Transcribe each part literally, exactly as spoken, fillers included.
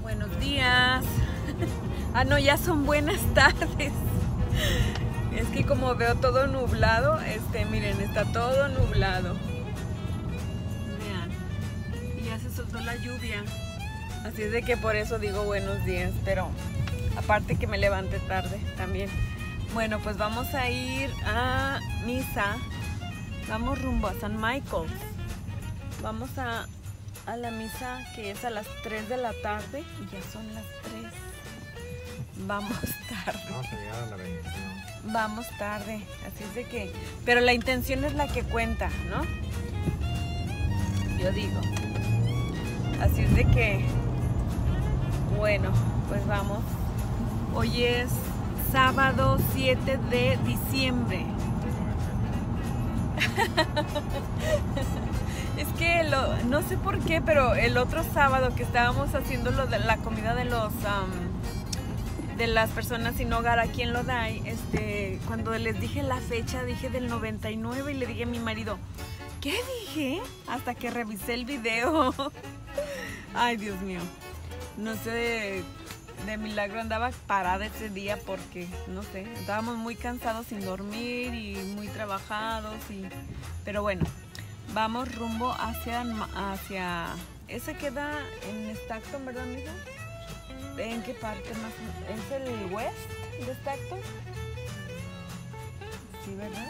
Buenos días. Ah, no, ya son buenas tardes. Es que como veo todo nublado, este, miren, está todo nublado. Vean. Y ya se soltó la lluvia. Así es de que por eso digo buenos días, pero aparte que me levanté tarde también. Bueno, pues vamos a ir a misa. Vamos rumbo a San Michael. Vamos a, a la misa que es a las tres de la tarde y ya son las tres. Vamos tarde. Vamos a llegar a la bendición. Vamos tarde, así es de que... Pero la intención es la que cuenta, ¿no? Yo digo. Así es de que... Bueno, pues vamos. Hoy es sábado siete de diciembre. Es que lo, no sé por qué, pero el otro sábado que estábamos haciendo lo de la comida de los... Um, de las personas sin hogar aquí en Lodi, este, cuando les dije la fecha, dije del noventa y nueve y le dije a mi marido, ¿qué dije? Hasta que revisé el video. Ay, Dios mío. No sé, de, de milagro andaba parada ese día porque, no sé, estábamos muy cansados sin dormir y muy trabajados. Y, pero bueno, vamos rumbo hacia, hacia, ese queda en Stockton, ¿verdad, amigo? ¿En qué parte más? ¿Es el west de Stockton? Sí, ¿verdad?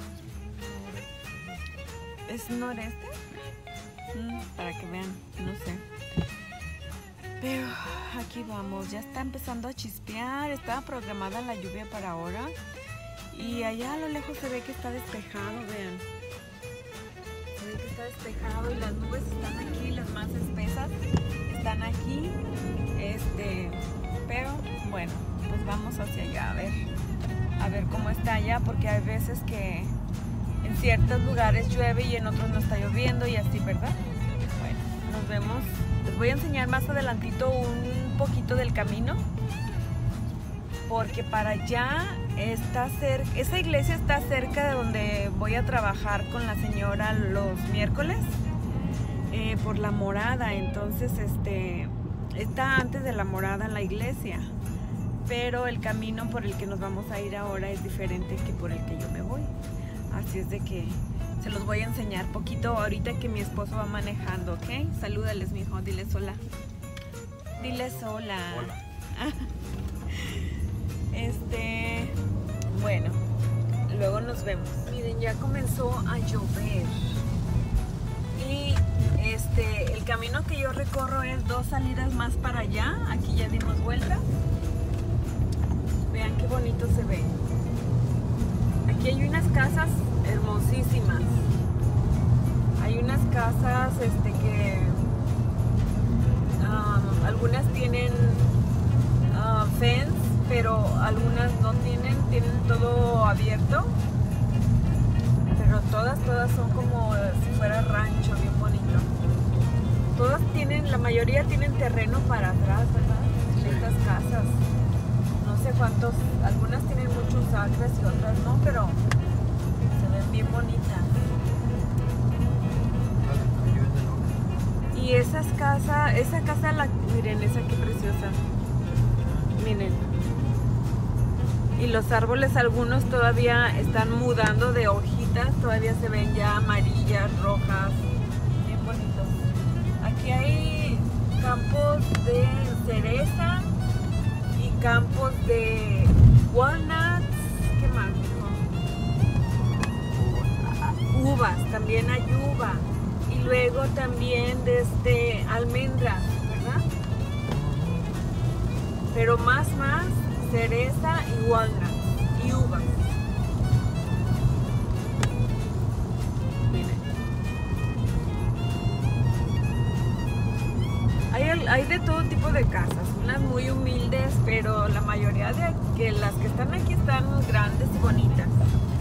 ¿Es noreste? Mm, para que vean, no sé. Pero aquí vamos, ya está empezando a chispear. Estaba programada la lluvia para ahora. Y allá a lo lejos se ve que está despejado, vean. Se ve que está despejado y las nubes están aquí, las más espesas están aquí. Este, pero bueno, pues vamos hacia allá a ver, a ver cómo está allá, porque hay veces que en ciertos lugares llueve y en otros no está lloviendo y así, ¿verdad? Bueno, nos vemos. Les voy a enseñar más adelantito un poquito del camino, porque para allá está cerca, esa iglesia está cerca de donde voy a trabajar con la señora los miércoles, eh, por La Morada. Entonces, este... está antes de La Morada en la iglesia, pero el camino por el que nos vamos a ir ahora es diferente que por el que yo me voy. Así es de que se los voy a enseñar poquito ahorita que mi esposo va manejando, ¿ok? Salúdales, mijo, diles hola. Diles hola. Hola. Este, bueno, luego nos vemos. Miren, ya comenzó a llover. Y este, el camino que yo recorro es dos salidas más para allá. Aquí ya dimos vuelta. Vean qué bonito se ve. Aquí hay unas casas hermosísimas. Hay unas casas este, que um, algunas tienen uh, fence, pero algunas no tienen, tienen todo abierto. Pero todas, todas son como si fuera rancho, bien bonito. Todas tienen, la mayoría tienen terreno para atrás, ¿verdad? Sí. Estas casas. No sé cuántos, algunas tienen muchos acres y otras no, pero se ven bien bonitas. Y esas casas, esa casa, la, miren, esa qué preciosa. Miren. Y los árboles, algunos todavía están mudando de hojitas, todavía se ven ya amarillas, rojas, bien bonitos. Aquí hay campos de cereza y campos de walnuts, ¿qué más? No. Uvas, también hay uva. Y luego también de este, almendras, ¿verdad? Pero más, más, cereza y walnuts y uvas. Miren. Hay, hay de todo tipo de casas, unas muy humildes, pero la mayoría de que las que están aquí están grandes y bonitas.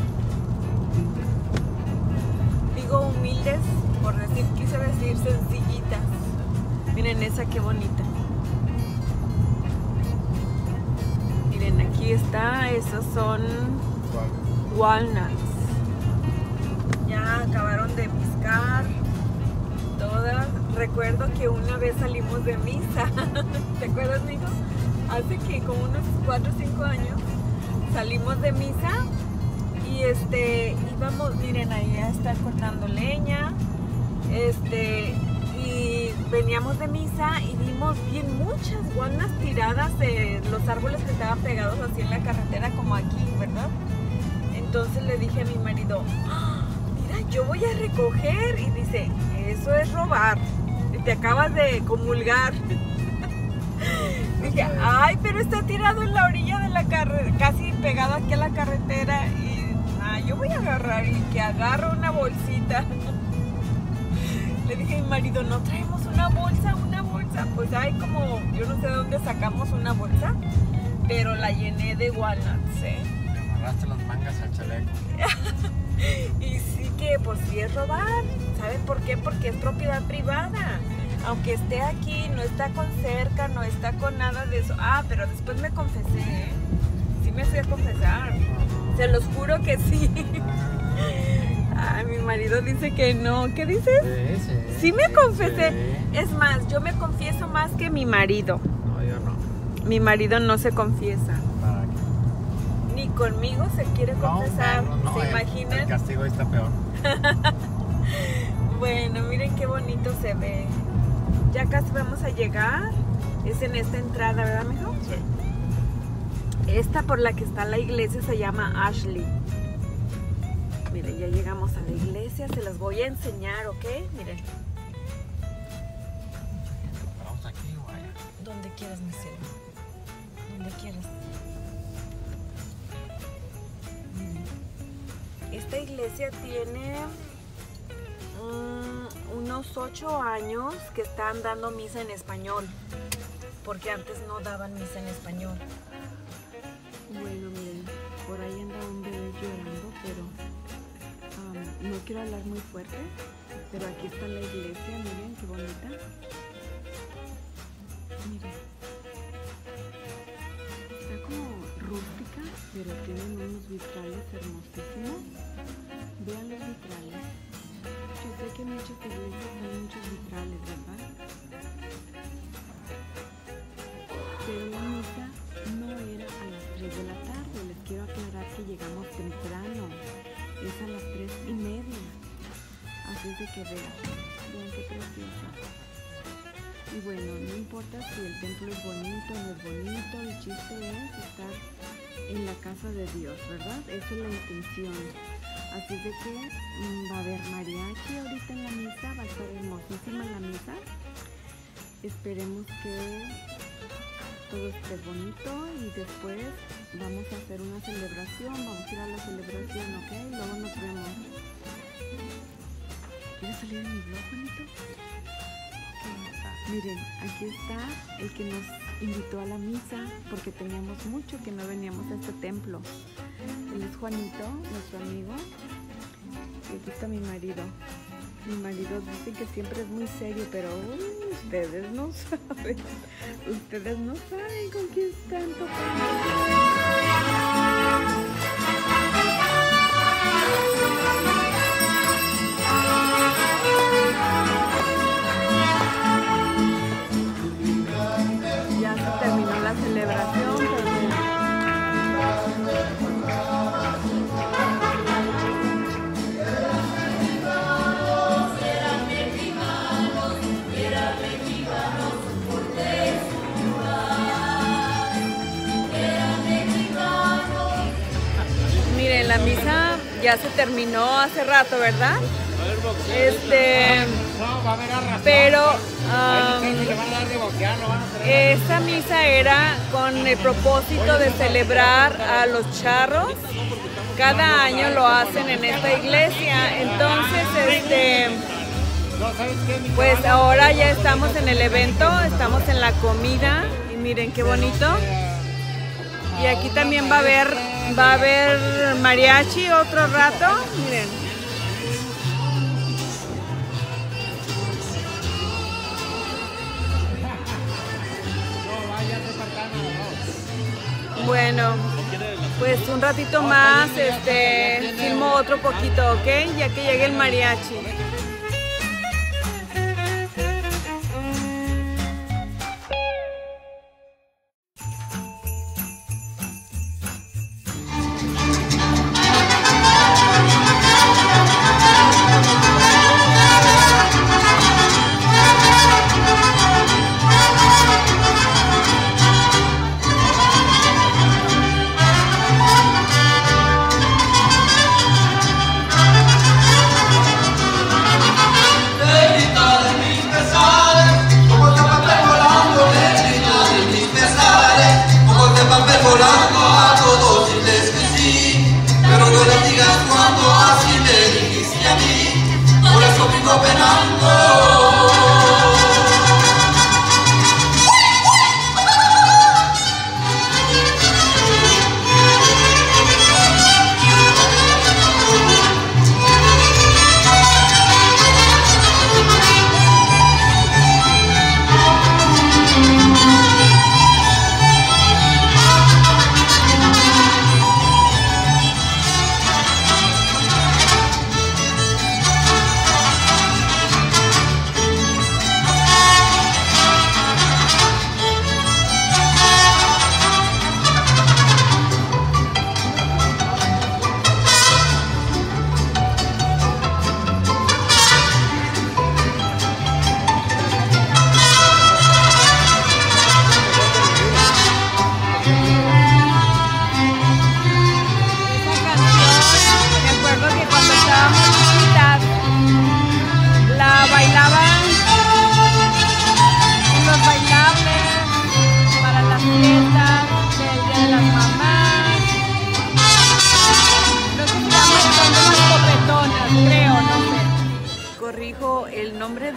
Digo humildes por decir, quise decir sencillitas. Miren esa qué bonita. Miren, aquí está, esos son walnuts. Ya acabaron de piscar todas recuerdo que una vez salimos de misa. ¿Te acuerdas, mijo? Hace que como unos cuatro o cinco años salimos de misa y este íbamos, miren, ahí a estar cortando leña, este y veníamos de misa y vimos bien muchas guanas tiradas de los árboles que estaban pegados así en la carretera como aquí, ¿verdad? Entonces le dije a mi marido, ¡ah! Mira, yo voy a recoger, y dice, eso es robar, te acabas de comulgar. Dije, ay, pero está tirado en la orilla de la carretera, casi pegado aquí a la carretera, y ah, yo voy a agarrar, y que agarro una bolsita. Le dije a mi marido, ¿no traemos una bolsa? Una bolsa. Pues hay como, yo no sé de dónde sacamos una bolsa, pero la llené de walnuts, ¿eh? Le amarraste las mangas al chaleco. Y sí que, pues sí es robar. ¿Saben por qué? Porque es propiedad privada. Aunque esté aquí, no está con cerca, no está con nada de eso. Ah, pero después me confesé, ¿eh? Sí me fui a confesar. Se los juro que sí. Ay, mi marido dice que no. ¿Qué dices? Sí, sí. Sí me sí, confesé. Sí. Es más, yo me confieso más que mi marido. No, yo no. Mi marido no se confiesa. ¿Para qué? Ni conmigo se quiere confesar. No, no, ¿Se el, imaginan? El castigo está peor. Bueno, miren qué bonito se ve. Ya casi vamos a llegar. Es en esta entrada, ¿verdad, mijo? Sí. Esta por la que está la iglesia se llama Ashley. Miren, ya llegamos a la iglesia. Se las voy a enseñar, ¿ok? Miren. Vamos aquí o allá. Donde quieras, mi cielo. Donde quieras. Miren. Esta iglesia tiene um, unos ocho años que están dando misa en español, porque antes no daban misa en español. Bueno, miren, por ahí anda un bebé llorando, pero um, no quiero hablar muy fuerte, pero aquí está la iglesia, miren qué bonita. Miren, está como rústica, pero tienen unos vitrales hermosísimos. Vean los vitrales. Yo sé que en muchas iglesias hay muchos vitrales, ¿verdad? Pero la misa no era a las tres de la tarde. Les quiero aclarar que llegamos temprano. Es a las tres y media. Así es de que vean. Vean qué preciosa. Y bueno, no importa si el templo es bonito o no es bonito, el chiste es estar en la casa de Dios, ¿verdad? Esa es la intención. Así de que mmm, va a haber mariachi ahorita en la misa, va a estar hermosísima la misa. Esperemos que todo esté bonito y después vamos a hacer una celebración, vamos a ir a la celebración, ¿ok? Luego nos vemos. ¿Quieres salir en mi vlog, bonito? Miren, aquí está el que nos invitó a la misa, porque teníamos mucho que no veníamos a este templo. Él es Juanito, nuestro amigo. Y aquí está mi marido. Mi marido dice que siempre es muy serio, pero uh, ustedes no saben. Ustedes no saben con quién están tocando. Ya se terminó la celebración, pero miren, la misa ya se terminó hace rato, ¿verdad? Este, pero um, esta misa era con el propósito de celebrar a los charros. Cada año lo hacen en esta iglesia. Entonces, este, pues ahora ya estamos en el evento, estamos en la comida y miren qué bonito. Y aquí también va a haber, va a haber mariachi otro rato, miren. Bueno, pues un ratito más, este, filmo otro poquito, ¿ok? Ya que llegue el mariachi.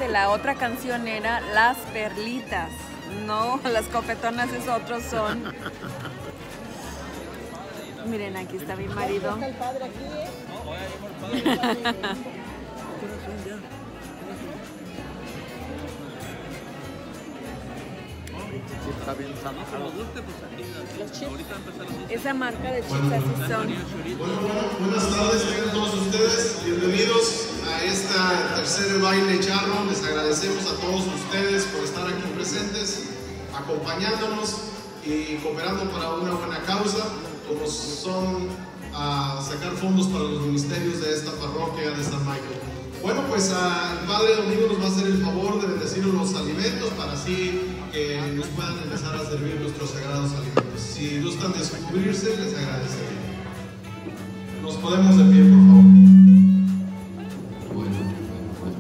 la otra canción era Las Perlitas. No, las copetonas es otro son. Miren, aquí está mi marido. Está el padre aquí, ¿eh? Sí, está bien sano. Los chips. Esa marca de chips así son. Bueno, bueno, buenas tardes a todos ustedes, bienvenidos a esta tercer baile charro. Les agradecemos a todos ustedes por estar aquí presentes, acompañándonos y cooperando para una buena causa, como son a sacar fondos para los ministerios de esta parroquia de San Michael. Bueno, pues a, el Padre Domingo nos va a hacer el favor de bendecir los alimentos para así que nos puedan empezar a servir nuestros sagrados alimentos. Si gustan descubrirse, les agradecería. Nos podemos de pie, por favor. Bueno, bueno, bueno.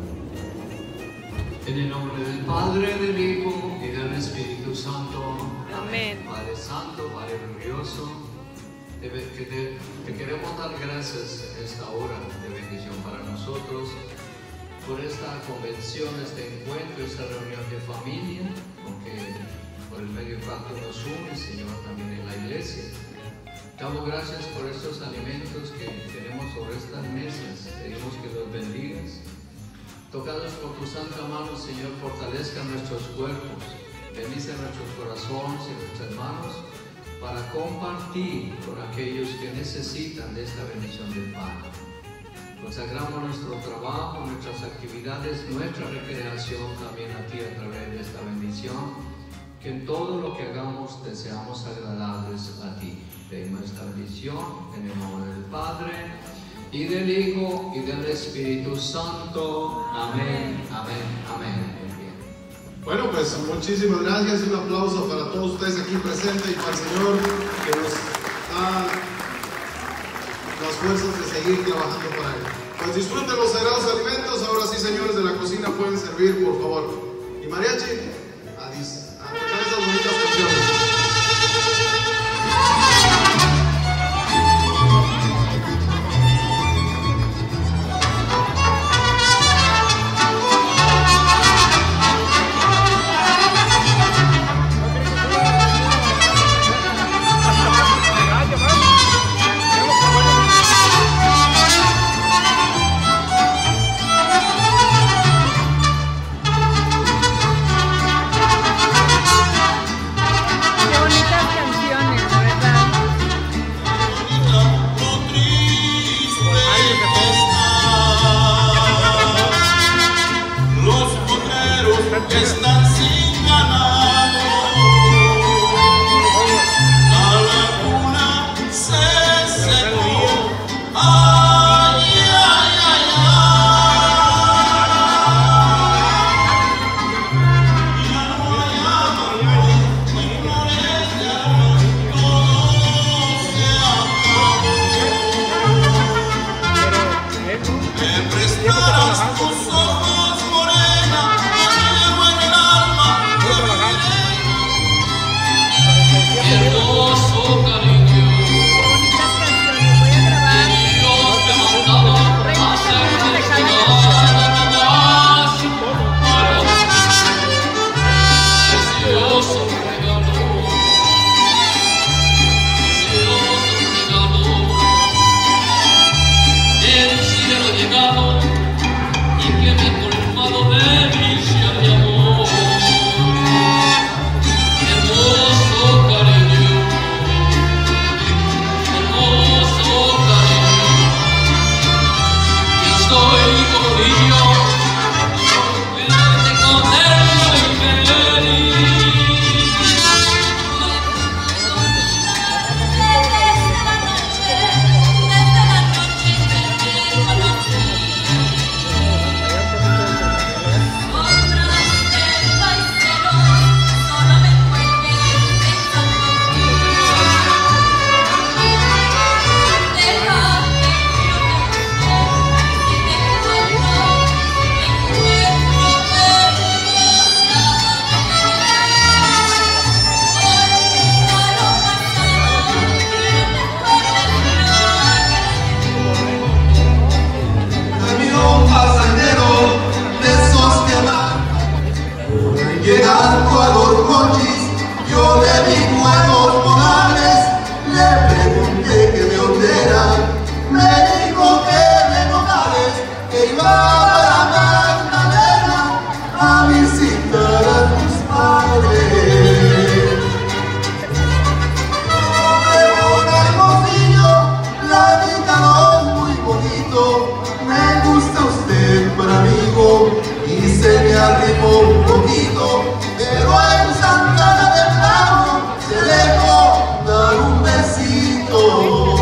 En el nombre del Padre, del Hijo y del Espíritu Santo. Amén. Padre Santo, Padre glorioso, te, te, te queremos dar gracias en esta hora de bendición para nosotros, por esta convención, este encuentro, esta reunión de familia, porque por el medio pacto nos une, Señor, también en la iglesia. Damos gracias por estos alimentos que tenemos sobre estas mesas. Pedimos que los bendigas. Tocados por tu santa mano, Señor, fortalezca nuestros cuerpos, bendice nuestros corazones y nuestras manos para compartir con aquellos que necesitan de esta bendición del Padre. Consagramos nuestro trabajo, nuestras actividades, nuestra recreación también a ti a través de esta bendición. Que en todo lo que hagamos te seamos agradables a ti. Pedimos esta bendición en el nombre del Padre, y del Hijo, y del Espíritu Santo. Amén, amén, amén. Bueno, pues muchísimas gracias. Un aplauso para todos ustedes aquí presentes y para el Señor que nos da las fuerzas de seguir trabajando para Él. Pues disfruten los sagrados alimentos. Ahora sí, señores de la cocina, pueden servir, por favor. Y mariachi, a, dis a tocar esas bonitas canciones. Thank acercando a los coches, yo le vi buenos modales, le pregunté que de dónde era, me dijo que de Nogales, que iba para Magdalena a visitar a tus padres. Tuve un hermosillo, platicador muy bonito, me gusta usted para amigo, y se me arrimó un poquito, pero en Santana del Lago se dejó dar un besito.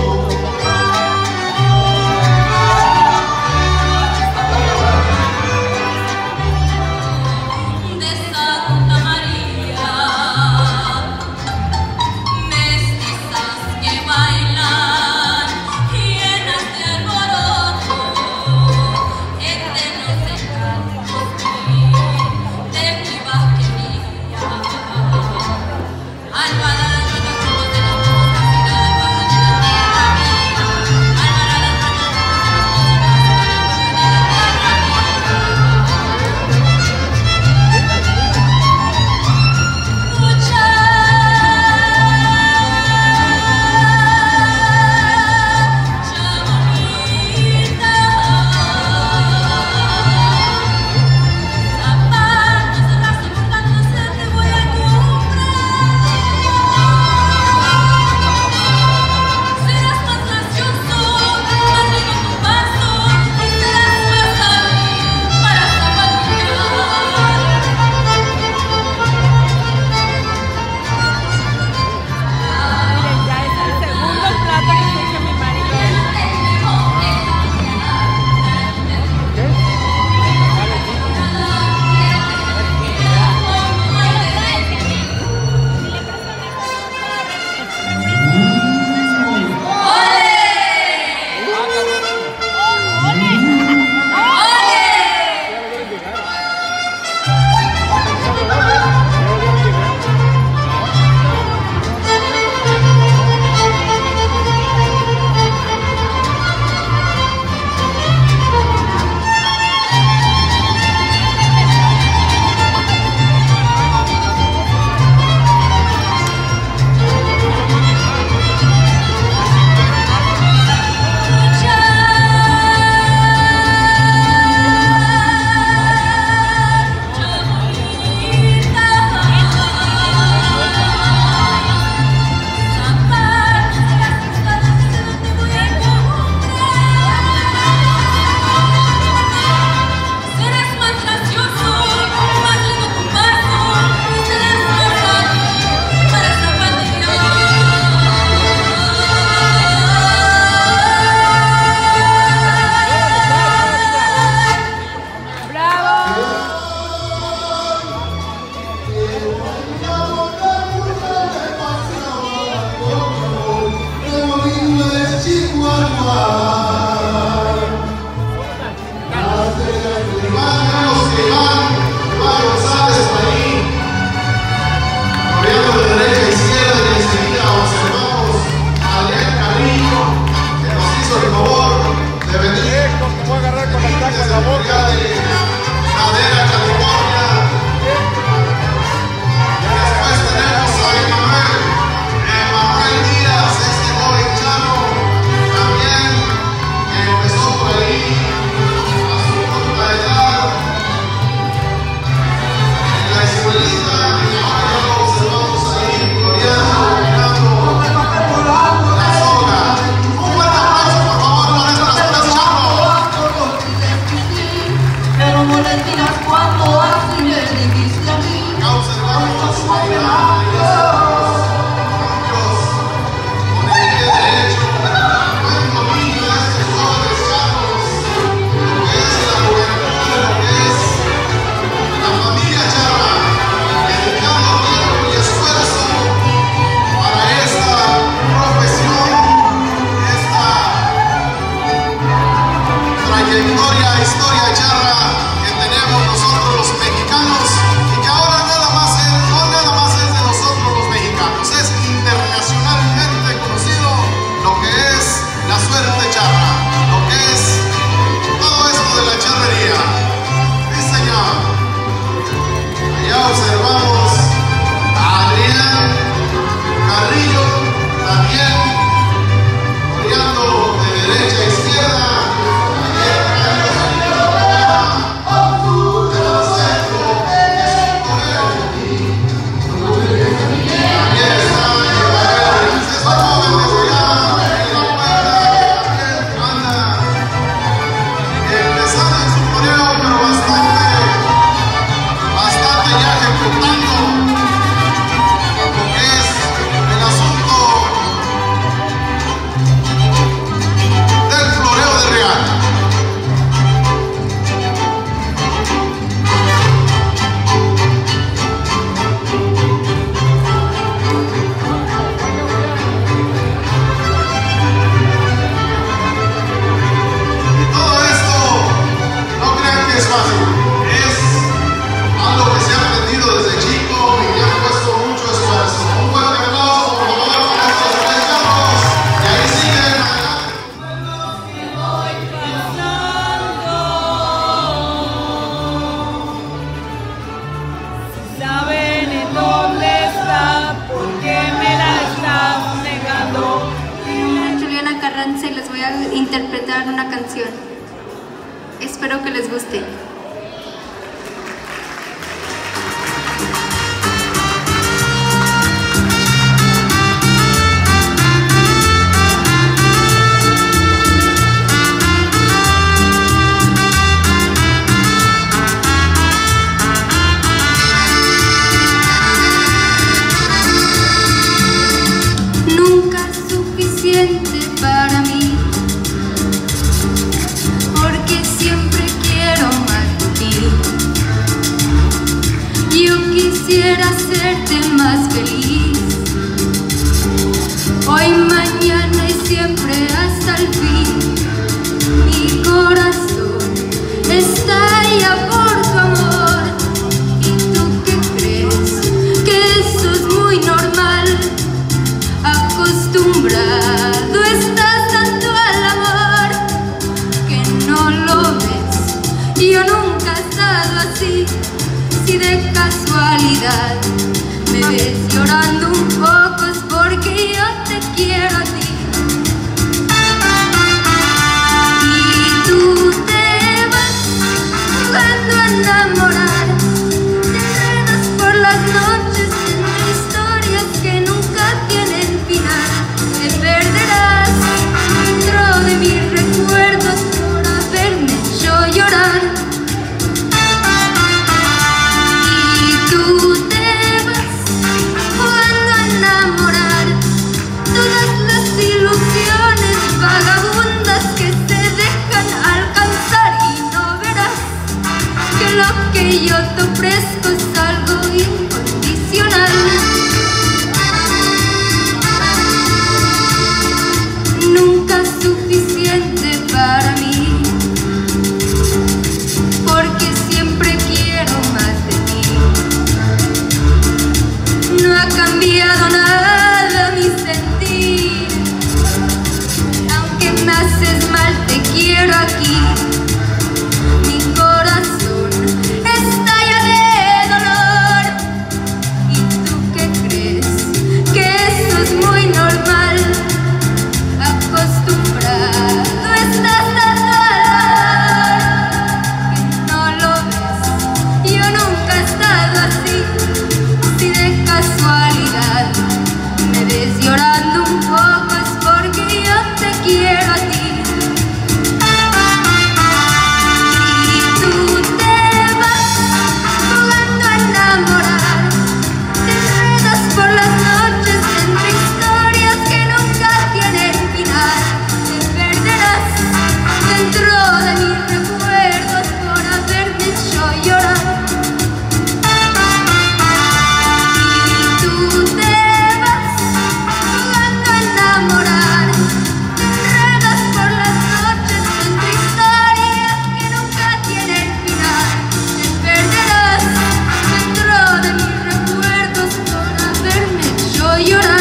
Historia, historia charra que tenemos nosotros los mexicanos y que ahora nada más es, no nada más es de nosotros. voy a interpretar una canción. Espero que les guste. Para mí, porque siempre quiero más de ti. Yo quisiera hacerte más feliz, hoy, mañana y siempre hasta el fin. Mi corazón estalla por tu amor. ¿Y tú qué crees? Que eso es muy normal. Acostumbrado estás tanto al amor que no lo ves. Yo nunca he estado así. Si de casualidad me ves llorando un poco es porque yo te quiero a ti. Y tú te vas jugando a enamorar, te enredas por las noches entre historias que nunca tienen final. Te perderás dentro de mis recuerdos por haberme hecho llorar. Y tú te vas jugando a enamorar todas las ilusiones vagabundas que se dejan alcanzar. Y no verás que lo que yo te ofrezco es algo incondicional. Nunca es suficiente para mí, porque siempre quiero más de ti. No ha cambiado nada mi sentir, aunque me haces mal te quiero aquí. Mi corazón estalla de dolor. ¿Y tú qué crees? Que eso es muy normal. Acostumbrado estás tanto al amor que no lo ves. Yo nunca he estado así. Si de casualidad me ves llorando un poco es porque yo te quiero a ti. Y tú te vas jugando a enamorar, te enredas por las noches entre historias que nunca tienen final. Te perderás dentro de mis recuerdos por haberme hecho llorar. Y tú te vas jugando a enamorar, te enredas por las noches entre historias que nunca tienen final. Te perderás dentro de mis recuerdos por haberme hecho llorar.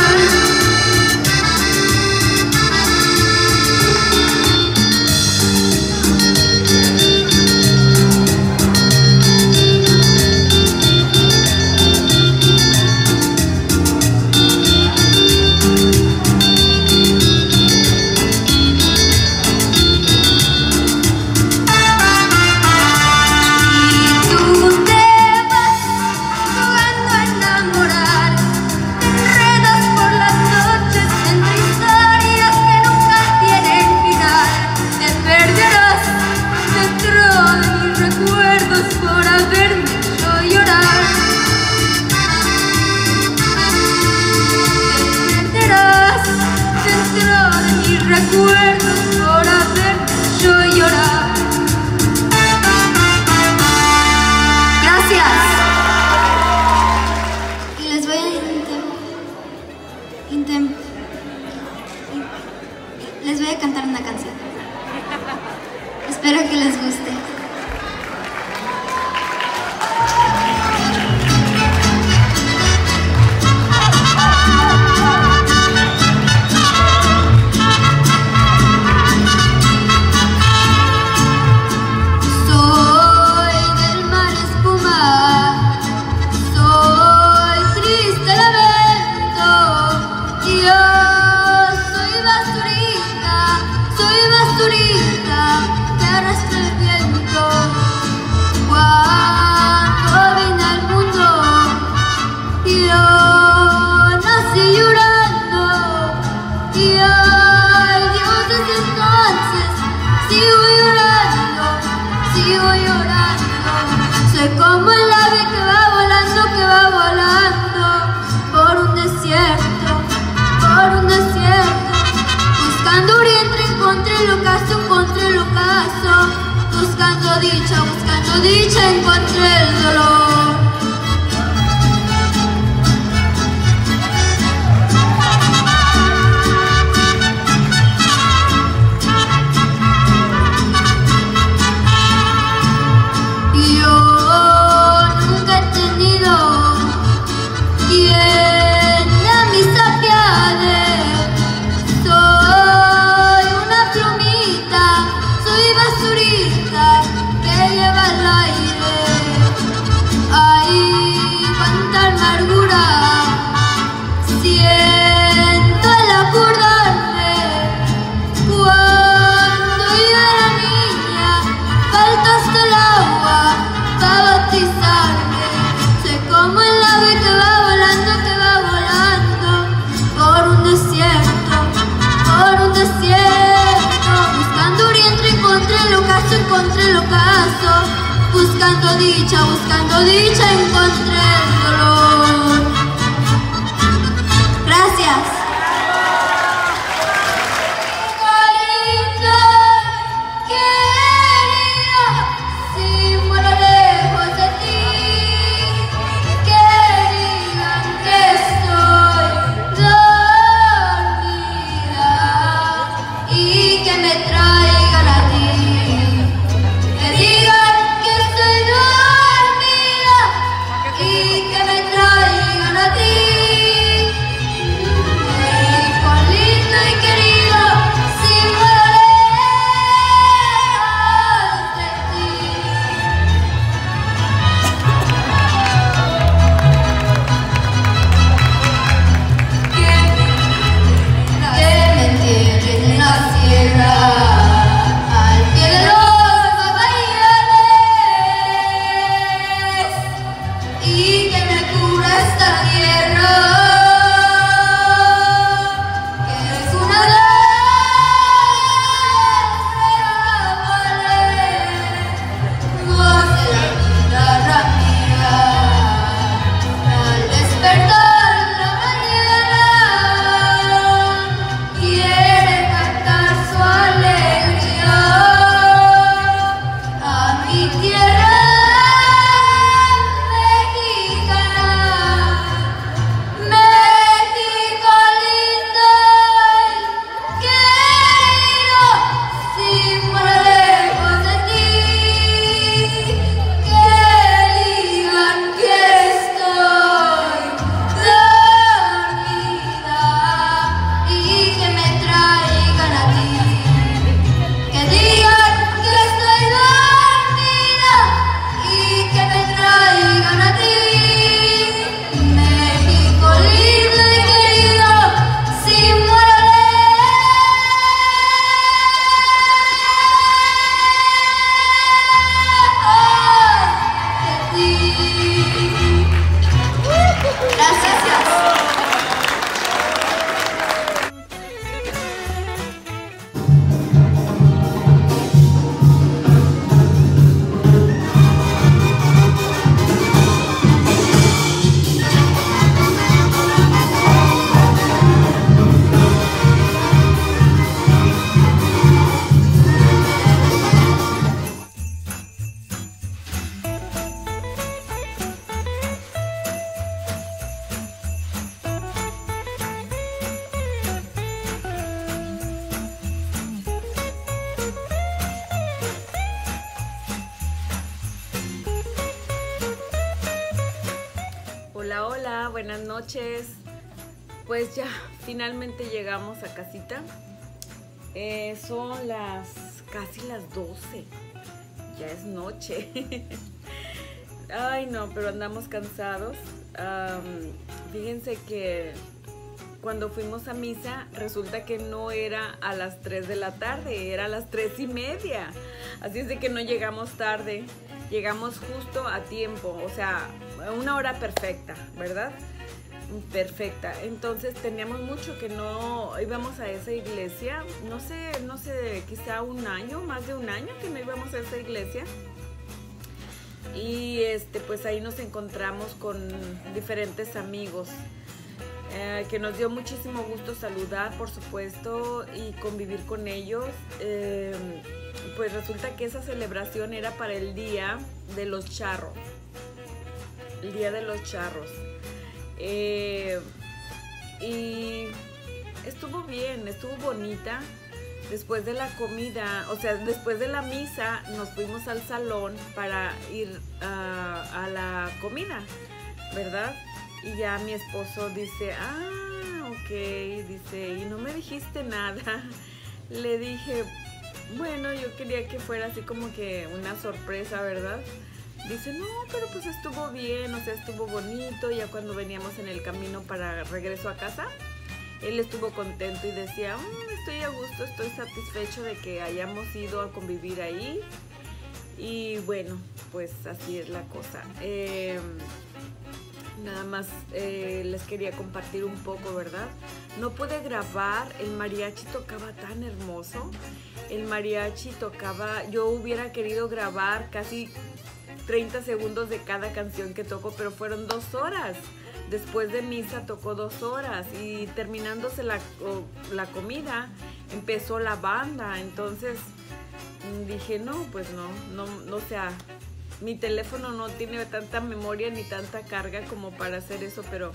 Y tú te vas jugando a enamorar, te enredas por las noches entre historias que nunca tienen final. Te perderás dentro de mis recuerdos por haberme hecho llorar. Te perderás dentro de mis recuerdos por haberme hecho llorar. Gracias. Y les voy a intem- intem- les voy a cantar una canción. Espero que les guste. Soy del mar espuma, soy triste lamento, yo soy basurita, soy el ocaso, encontré el ocaso. Buscando dicha, buscando dicha, encontré el dolor. Buscando dicha, buscando dicha, encontré el dolor. Gracias. Cariño, querida, si muero lejos de ti, que digan que estoy dormida y que me traigan a ti. Que digan y que me traigan a ti, México lindo y querido, si muero lejos de ti. Que me entierren en la sierra, al pie de los y que me cubra esta tierra, que es una de voz de la guitarra mía, al despertar la mañana, quiere cantar su alegría a mi tierra. Hola, hola, buenas noches. Pues ya, finalmente llegamos a casita. Eh, son las casi las doce. Ya es noche. Ay, no, pero andamos cansados. Um, fíjense que cuando fuimos a misa, resulta que no era a las tres de la tarde, era a las tres y media. Así es de que no llegamos tarde. Llegamos justo a tiempo, o sea, una hora perfecta, ¿verdad? Perfecta. Entonces teníamos mucho que no íbamos a esa iglesia, no sé, no sé, quizá un año, más de un año que no íbamos a esa iglesia. Y este, pues ahí nos encontramos con diferentes amigos. eh, que nos dio muchísimo gusto saludar, por supuesto, y convivir con ellos. Eh, pues resulta que esa celebración era para el día de los charros, el día de los charros. Eh, y estuvo bien, estuvo bonita. Después de la comida, o sea, después de la misa, nos fuimos al salón para ir uh, a la comida, ¿verdad? Y ya mi esposo dice, ah, ok, dice, y no me dijiste nada. Le dije, bueno, yo quería que fuera así como que una sorpresa, ¿verdad? Dice, no, pero pues estuvo bien, o sea, estuvo bonito. Ya cuando veníamos en el camino para regreso a casa, él estuvo contento y decía, mmm, estoy a gusto, estoy satisfecho de que hayamos ido a convivir ahí. Y bueno, pues así es la cosa. Eh, nada más eh, les quería compartir un poco, ¿verdad? No pude grabar, el mariachi tocaba tan hermoso. El mariachi tocaba, yo hubiera querido grabar casi treinta segundos de cada canción que toco, pero fueron dos horas. Después de misa tocó dos horas y terminándose la, la comida empezó la banda. Entonces dije, no, pues no, no, no, o sea, mi teléfono no tiene tanta memoria ni tanta carga como para hacer eso, pero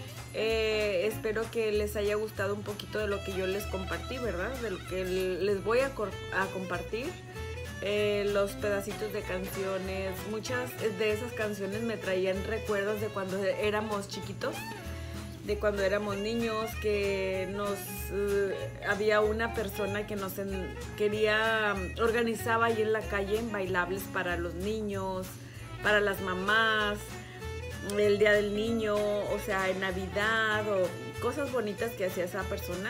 eh, espero que les haya gustado un poquito de lo que yo les compartí, ¿verdad? De lo que les voy a, a compartir. Eh, los pedacitos de canciones, muchas de esas canciones me traían recuerdos de cuando éramos chiquitos, de cuando éramos niños, que nos uh, había una persona que nos en, quería, organizaba ahí en la calle en bailables para los niños, para las mamás, el día del niño, o sea, en Navidad, o cosas bonitas que hacía esa persona.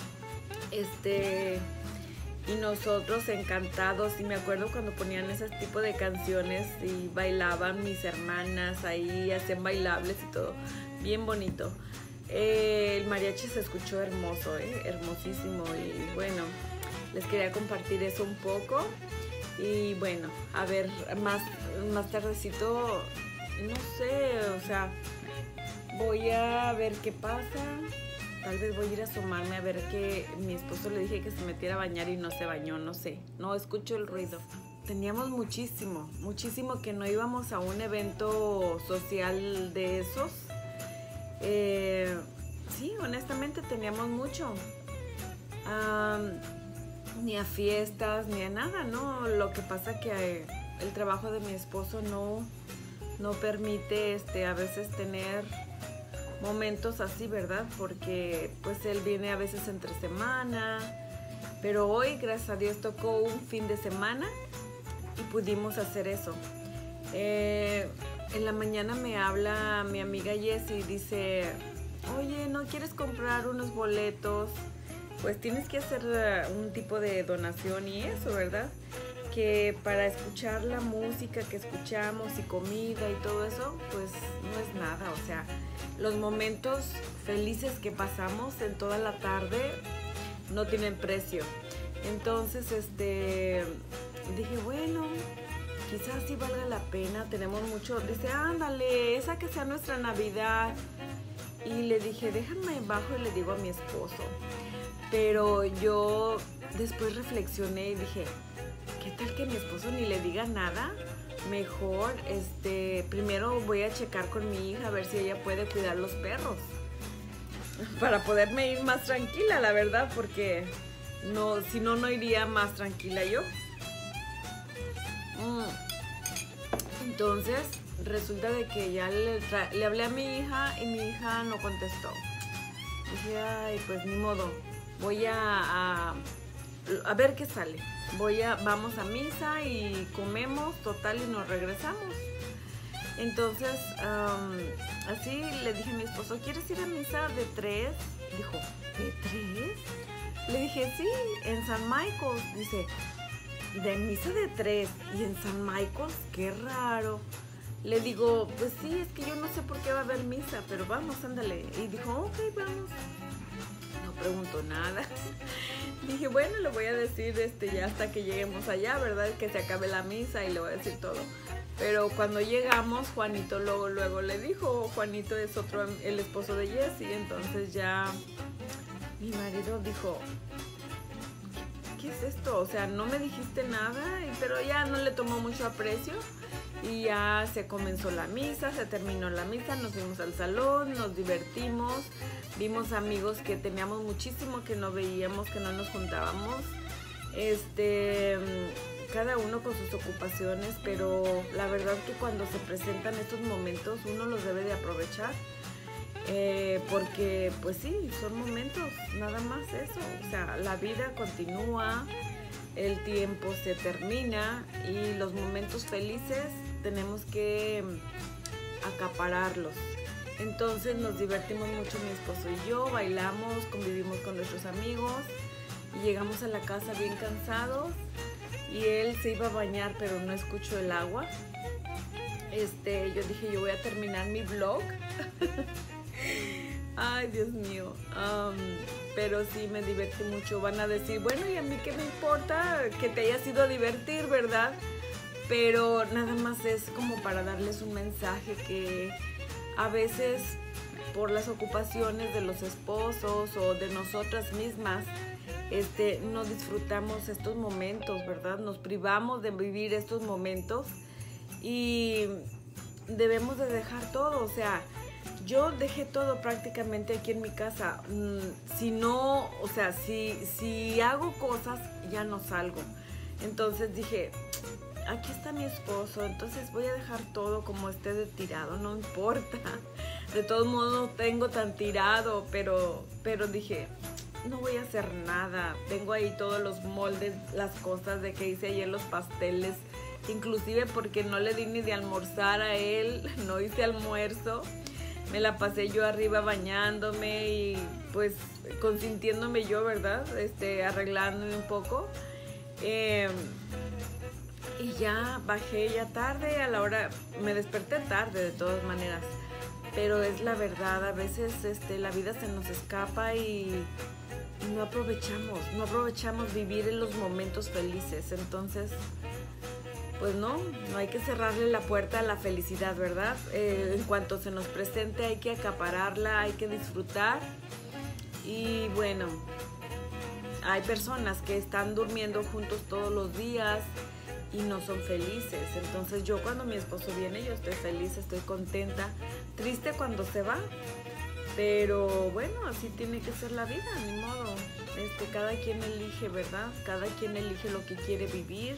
Este... Y nosotros encantados, y me acuerdo cuando ponían ese tipo de canciones y bailaban mis hermanas ahí, hacían bailables y todo, bien bonito. Eh, el mariachi se escuchó hermoso, eh, hermosísimo, y bueno, les quería compartir eso un poco. Y bueno, a ver, más, más tardecito, no sé, o sea, voy a ver qué pasa. Tal vez voy a ir a asomarme a ver que mi esposo le dije que se metiera a bañar y no se bañó, no sé. No escucho el ruido. Teníamos muchísimo, muchísimo que no íbamos a un evento social de esos. Eh, sí, honestamente teníamos mucho. Um, ni a fiestas, ni a nada, ¿no? Lo que pasa que el trabajo de mi esposo no, no permite este, a veces tener momentos así, ¿verdad? Porque pues él viene a veces entre semana, pero hoy, gracias a Dios, tocó un fin de semana y pudimos hacer eso. Eh, en la mañana me habla mi amiga Jessie y dice, oye, ¿no quieres comprar unos boletos? Pues tienes que hacer un tipo de donación y eso, ¿verdad? Que para escuchar la música que escuchamos y comida y todo eso, pues no es nada, o sea, los momentos felices que pasamos en toda la tarde no tienen precio. Entonces, este, dije, bueno, quizás sí valga la pena, tenemos mucho. Dice, ándale, esa que sea nuestra Navidad. Y le dije, déjame bajo y le digo a mi esposo. Pero yo después reflexioné y dije, ¿qué tal que mi esposo ni le diga nada? Mejor, este, primero voy a checar con mi hija a ver si ella puede cuidar los perros. Para poderme ir más tranquila, la verdad, porque no, si no, no iría más tranquila yo. Mm. Entonces, resulta de que ya le, le hablé a mi hija y mi hija no contestó. Dije, ay, pues ni modo, voy a, a, a ver qué sale. Voy a, vamos a misa y comemos, total, y nos regresamos. Entonces, um, así le dije a mi esposo, ¿quieres ir a misa de tres? Dijo, ¿de tres? Le dije, sí, en San Michael's. Dice, de misa de tres y en San Michael's, qué raro. Le digo, pues sí, es que yo no sé por qué va a haber misa, pero vamos, ándale. Y dijo, ok, vamos. no preguntó nada. Dije, bueno, le voy a decir este, ya hasta que lleguemos allá, ¿verdad? Que se acabe la misa y le voy a decir todo. Pero cuando llegamos, Juanito luego, luego le dijo, Juanito es otro, el esposo de Jessie, entonces ya mi marido dijo, ¿qué es esto? O sea, no me dijiste nada, pero ya no le tomó mucho aprecio y ya se comenzó la misa, se terminó la misa, nos fuimos al salón, nos divertimos, vimos amigos que teníamos muchísimo que no veíamos, que no nos juntábamos, este, cada uno con sus ocupaciones, pero la verdad que cuando se presentan estos momentos uno los debe de aprovechar. Eh, porque pues sí, son momentos, nada más eso, o sea, la vida continúa, el tiempo se termina y los momentos felices tenemos que acapararlos. Entonces nos divertimos mucho mi esposo y yo, bailamos, convivimos con nuestros amigos y llegamos a la casa bien cansados y él se iba a bañar pero no escuchó el agua. Este, yo dije, yo voy a terminar mi vlog. Ay, Dios mío. Um, pero sí, me divertí mucho. Van a decir, bueno, ¿y a mí qué me importa que te hayas ido a divertir, verdad? Pero nada más es como para darles un mensaje que a veces por las ocupaciones de los esposos o de nosotras mismas, este, no disfrutamos estos momentos, ¿verdad? Nos privamos de vivir estos momentos y debemos de dejar todo, o sea, yo dejé todo prácticamente aquí en mi casa. Si no, o sea, si, si hago cosas, ya no salgo. Entonces dije, aquí está mi esposo, entonces voy a dejar todo como esté de tirado, no importa. De todos modos no tengo tan tirado, pero, pero dije, no voy a hacer nada. Tengo ahí todos los moldes, las cosas de que hice ayer, los pasteles. Inclusive porque no le di ni de almorzar a él, no hice almuerzo. Me la pasé yo arriba bañándome y pues consintiéndome yo, ¿verdad? Este, arreglándome un poco. Eh, y ya bajé ya tarde, a la hora, me desperté tarde de todas maneras. Pero es la verdad, a veces este, la vida se nos escapa y, y no aprovechamos, no aprovechamos vivir en los momentos felices. Entonces, pues no, no hay que cerrarle la puerta a la felicidad, ¿verdad? Eh, en cuanto se nos presente hay que acapararla, hay que disfrutar. Y bueno, hay personas que están durmiendo juntos todos los días y no son felices. Entonces yo cuando mi esposo viene, yo estoy feliz, estoy contenta, triste cuando se va. Pero bueno, así tiene que ser la vida, ni modo. Este, cada quien elige, ¿verdad? Cada quien elige lo que quiere vivir.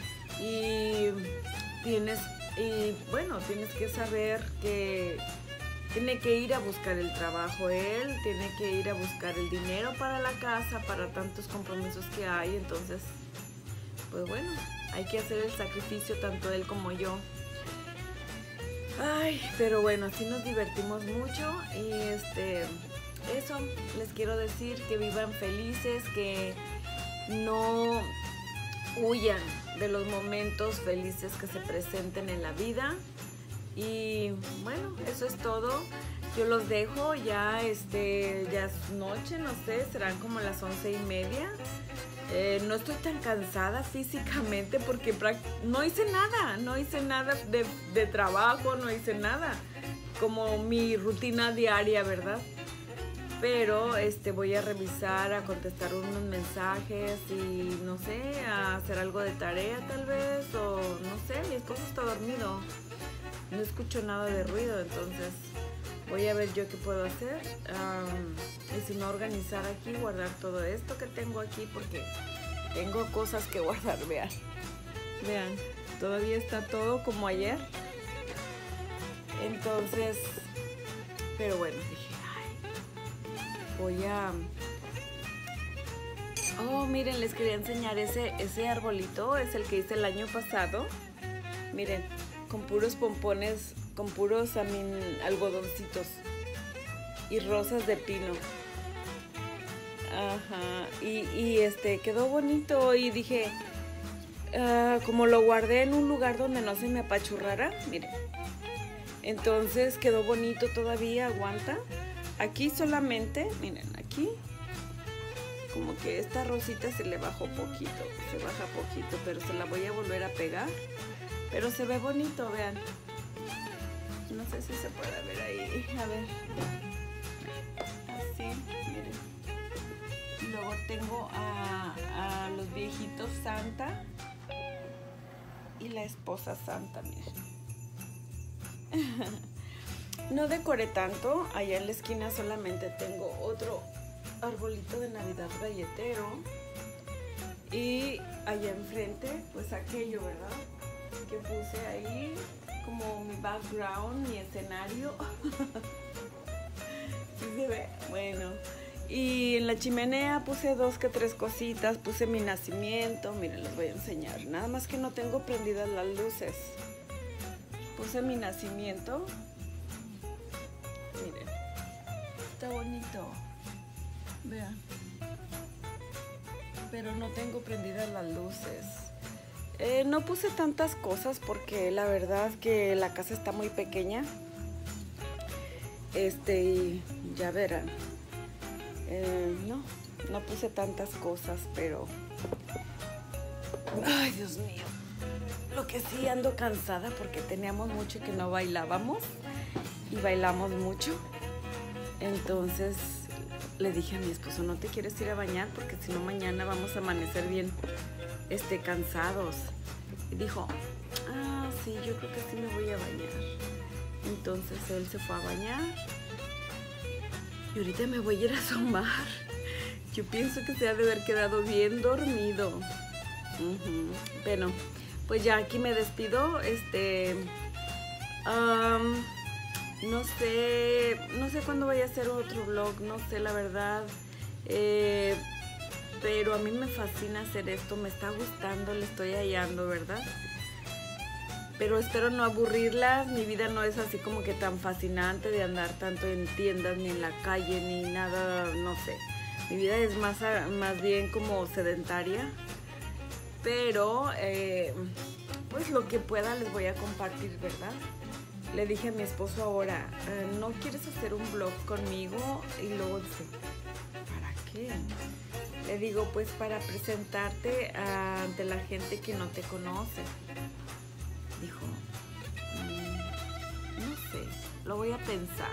Y tienes, y bueno, tienes que saber que tiene que ir a buscar el trabajo él, tiene que ir a buscar el dinero para la casa, para tantos compromisos que hay. Entonces, pues bueno, hay que hacer el sacrificio tanto él como yo. Ay, pero bueno, así nos divertimos mucho y este, eso, les quiero decir que vivan felices, que no huyan de los momentos felices que se presenten en la vida. Y bueno, eso es todo. Yo los dejo, ya este ya es noche, no sé, serán como las once y media. Eh, no estoy tan cansada físicamente porque no hice nada, no hice nada de, de trabajo, no hice nada como mi rutina diaria, ¿verdad? Pero este, voy a revisar, a contestar unos mensajes y no sé, a hacer algo de tarea tal vez, o no sé, mi esposo está dormido, no escucho nada de ruido, entonces voy a ver yo qué puedo hacer. Um, y si no, organizar aquí, guardar todo esto que tengo aquí, porque tengo cosas que guardar, vean. Vean, todavía está todo como ayer. Entonces, pero bueno, dije, voy a... Oh, miren, les quería enseñar ese, ese arbolito, es el que hice el año pasado. Miren, con puros pompones, con puros I mean, algodoncitos y rosas de pino. Ajá, y, y este, quedó bonito y dije, uh, como lo guardé en un lugar donde no se me apachurrara, miren. Entonces quedó bonito todavía, aguanta. Aquí solamente, miren, aquí como que esta rosita se le bajó poquito, se baja poquito, pero se la voy a volver a pegar. Pero se ve bonito, vean. No sé si se puede ver ahí, a ver. Así, miren. Y luego tengo a, a los viejitos Santa y la esposa Santa, miren. No decoré tanto, allá en la esquina solamente tengo otro arbolito de Navidad galletero y allá enfrente pues aquello, ¿verdad? Que puse ahí como mi background, mi escenario. ¿Sí se ve? Bueno, y en la chimenea puse dos que tres cositas, puse mi nacimiento, miren, les voy a enseñar, nada más que no tengo prendidas las luces. Puse mi nacimiento. Miren, está bonito. Vean. Pero no tengo prendidas las luces. Eh, no puse tantas cosas porque la verdad que la casa está muy pequeña. Este, y ya verán. Eh, no, no puse tantas cosas, pero... Ay, Dios mío. Lo que sí, ando cansada porque teníamos mucho que no bailábamos y bailamos mucho. Entonces le dije a mi esposo, no te quieres ir a bañar porque si no mañana vamos a amanecer bien este, cansados. Y dijo, ah, sí, yo creo que sí me voy a bañar. Entonces él se fue a bañar y ahorita me voy a ir a asomar. Yo pienso que se ha de haber quedado bien dormido. Uh-huh. Bueno, pues ya aquí me despido. Este, um, no sé, no sé cuándo voy a hacer otro vlog, no sé la verdad. Eh, pero a mí me fascina hacer esto, me está gustando, le estoy hallando, ¿verdad? Pero espero no aburrirlas. Mi vida no es así como que tan fascinante de andar tanto en tiendas ni en la calle ni nada, no sé. Mi vida es más, más bien como sedentaria. Pero, eh, pues lo que pueda les voy a compartir, ¿verdad? Le dije a mi esposo ahora, eh, ¿no quieres hacer un vlog conmigo? Y luego dice, ¿para qué? Le digo, pues para presentarte uh, ante la gente que no te conoce. Dijo, mmm, no sé, lo voy a pensar.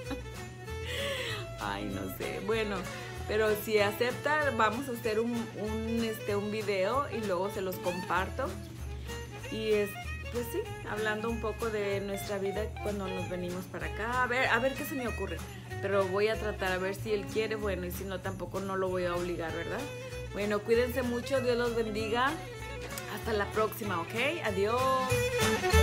Ay, no sé, bueno... Pero si acepta, vamos a hacer un, un, este, un video y luego se los comparto. Y es, pues sí, hablando un poco de nuestra vida cuando nos venimos para acá. A ver, a ver qué se me ocurre. Pero voy a tratar a ver si él quiere, bueno, y si no, tampoco no lo voy a obligar, ¿verdad? Bueno, cuídense mucho, Dios los bendiga. Hasta la próxima, ¿ok? Adiós.